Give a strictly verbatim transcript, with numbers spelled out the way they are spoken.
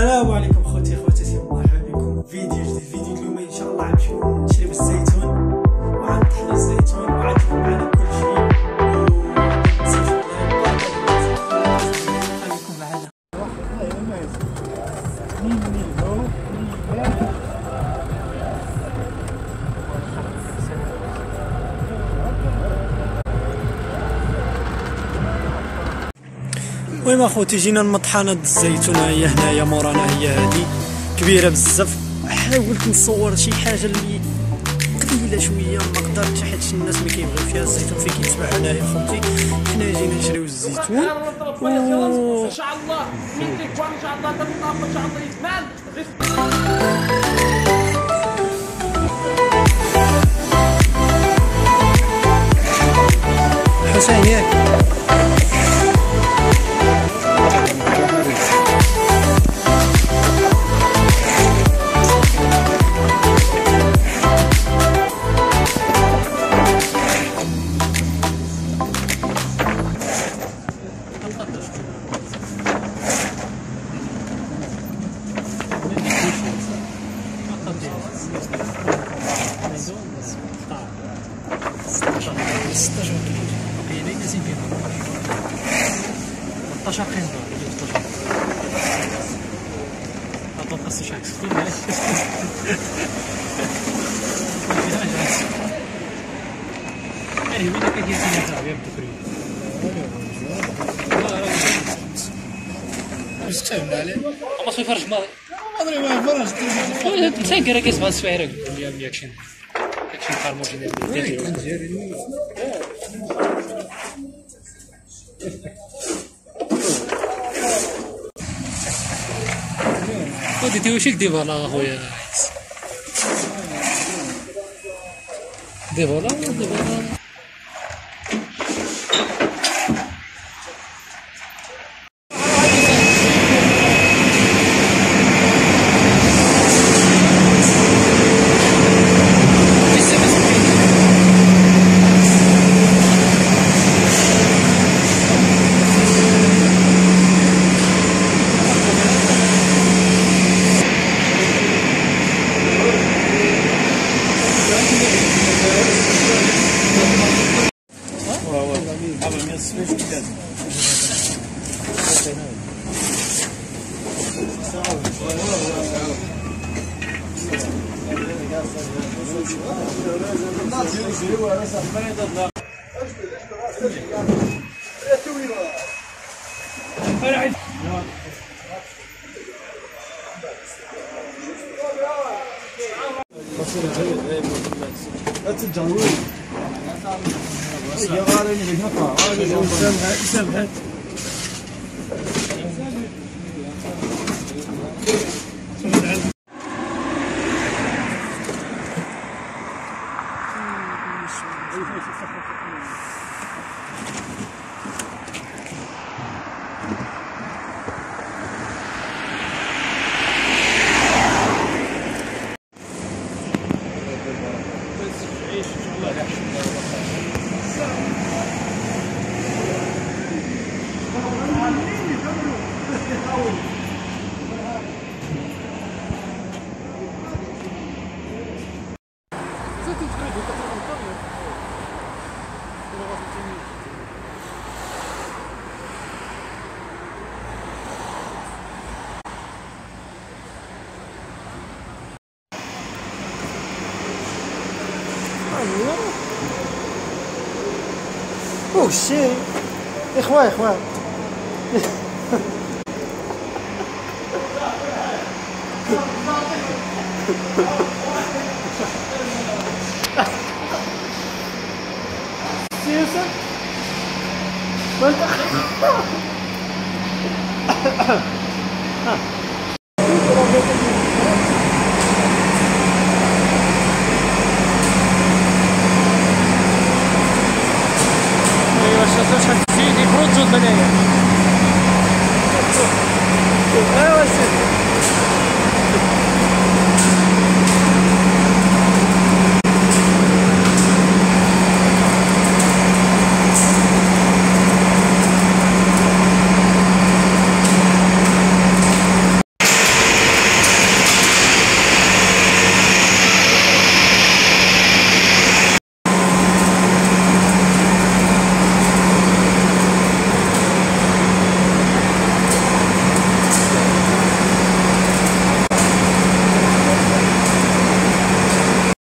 السلام عليكم خوتي خواتاتي، مرحبا بكم فيديو جديد. فيديو اليوم ان شاء الله غنمشيو نشريو الزيتون وغنطحنوا الزيتون وغتشوفوا معنا كل شيء ونتسجلوا خليكم معنا. المهم اخوتي جينا المطحنه الزيتون، هي هنايا مورانا، هي هادي كبيره بزاف. حاولت نصور شي حاجه اللي قليله شويه، ما قدرتش حيت الناس ما كيبغيو فيها الزيتون فين كيتباع. هنايا خوتي حنا جينا نشريو الزيتون و ان شاء الله ان شاء الله تنطلق ان شاء الله يتمان. حسين ياك ستاشر كيلو بقي لي ناسين فيهم ثلاثة عشر قنطار. هذا خاصو شي عكس فيه المهم وين كيدير فينا صاحبي الدكري واش تفهمنا عليه ما صافي فرج ما ادري ما فرج تسين كرا كيسبها السويره قول لي ياكشن ياكشن كارموجين ديالي ودي تي وشك ديفالا اخويا ديفالا ديفالا Oh shit! إخوان إخوان سياسة وانت شحال تزيد يخرج جوج بنايا. ايوا سيدي